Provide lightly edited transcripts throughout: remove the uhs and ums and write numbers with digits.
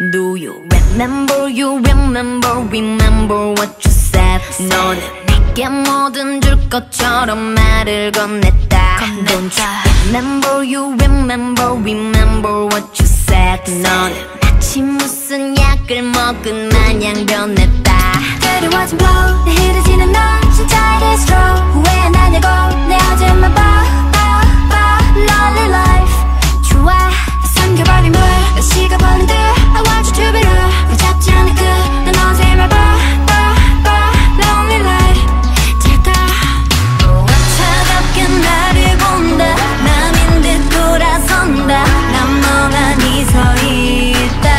Do you remember what you said? 너는 내게 뭐든 줄 것처럼 말을 건넸다. Don't you remember what you said? 너는 마치 무슨 약을 먹은 마냥 변했다. 그리워진 blow 내 흐르지는 너 진짜 it is true. 후회 안 하냐고 내 어제만 봐 lonely life. 좋아 숨겨버린 물 난 식어버린 듯 I want you to be real. 붙잡지 않을 끝난 어제만 봐 lonely life. 잘가 차갑게 나를 본다. 남인 듯 돌아선다. 난 멍하니 서 있다.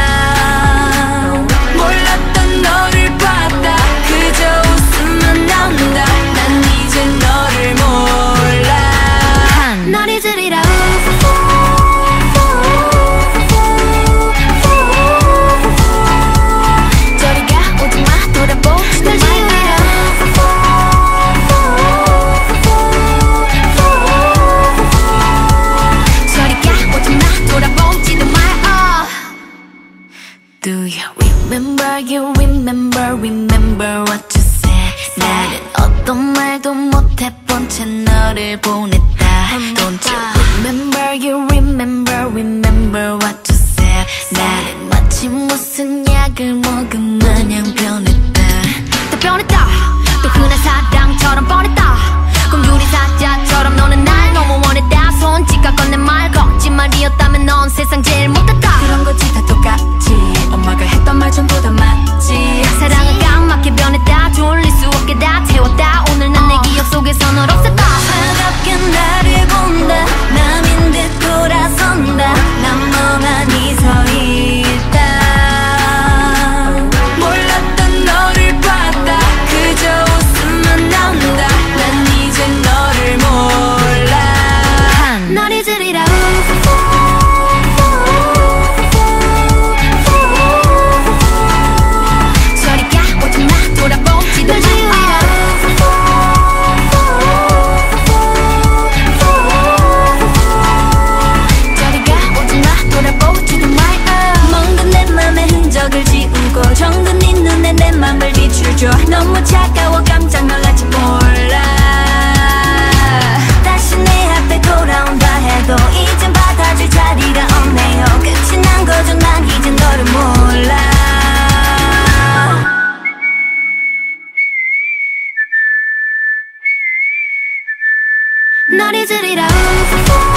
몰랐던 너를 봤다. 그저 웃음만 나온다. 난 이제 너를 몰라. 널 잊으리라. 저리 가 오지마 돌아보지 널 지우리라. 저리 가 오지마 돌아보지도 마. Do you remember what you said? 나는 어떤 말도 못해본 채 너를 보냈다. Don't you remember what you said? 나는 마치 무슨 약을 먹은 마냥 변했다. 또 변했다. 또 흔한 사랑처럼 뻔했다. 곰돌이 사자처럼 너는 날 너무 원했다. 손짓과 건넨 말 거짓말이었다면 넌 세상 제일 못했다. 그런 거지 다 똑같지. 엄마가 했던 말 전부 다 맞지. 사랑은 까맣게 변했다. 돌릴 수 없게 다 태웠다. 오늘 난 내 기억 속에서 널 없앴다. 차갑게 나를 본다. 남인 듯 돌아선다. 난 멍하니 서 있다. 몰랐던 너를 봤다. 그저 웃음만 나온다. 난 이제 너를 몰라. 널 잊으리라. 저리 가 오지마 돌아보지도 마. 저리 가 오지마 돌아보지도 마. 뭔가 내 맘의 흔적을 지우고 정든 네 눈에 내 맘을 비추줘. 너무 차가워 깜짝 놀랄지 몰라. 다시 내 앞에 돌아온다 해도 이젠 받아줄 자리가 없네요. 끝이 난 거죠. 난 이제 너를 몰라. 널 잊으리라.